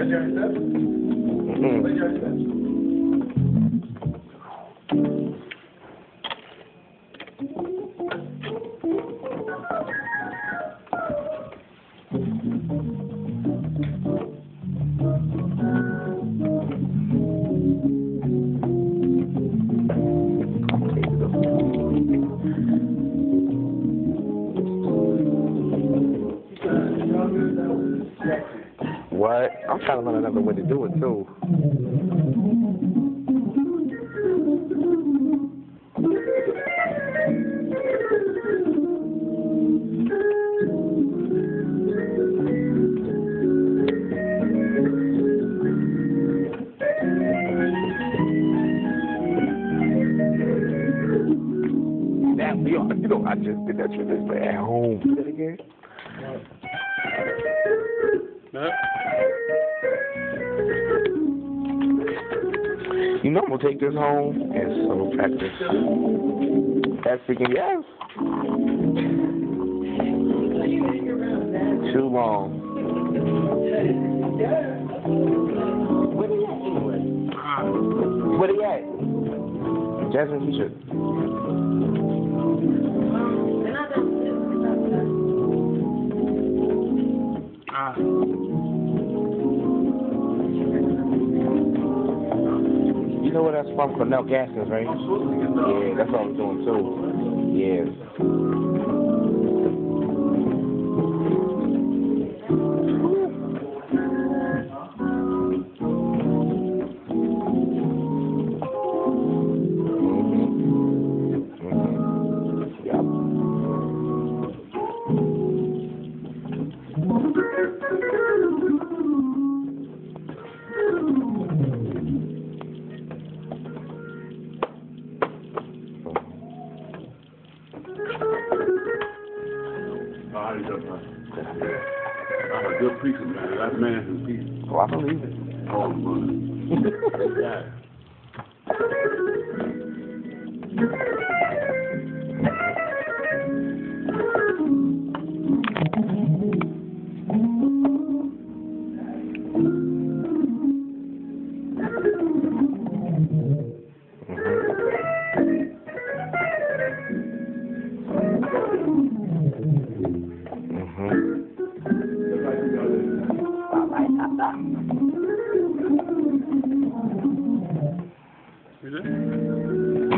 What? I'm trying to learn another way to do it too. Now, you know, I just did that trick at home. Do that again. You know I'm gonna take this home and solo practice. That's freaking yes. Too long. Where he at? Jasmine, you should. You know where that's from? Cornell Gaskins, right? Yeah, that's what I was doing too. Yeah. I'm a good preacher, man. That man who preaches. Oh, I believe it. Oh, man. Yeah. Mm-hmm.